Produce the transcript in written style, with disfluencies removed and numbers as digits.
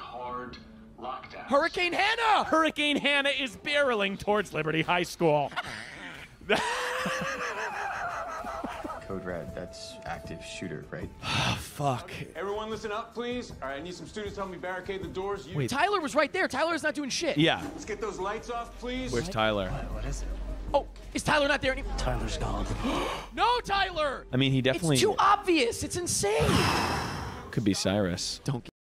hard lockdown. Hurricane Hannah! Hurricane Hannah is barreling towards Liberty High School. Code Red, that's active shooter, right? Oh, fuck. Everyone listen up, please. All right, I need some students to help me barricade the doors. Wait. Tyler was right there. Tyler's not doing shit. Yeah. Let's get those lights off, please. Where's Tyler? What is it? Oh, is Tyler not there anymore? Tyler's gone. No, Tyler! I mean, he definitely It's too obvious. It's insane. could be Cyrus. Don't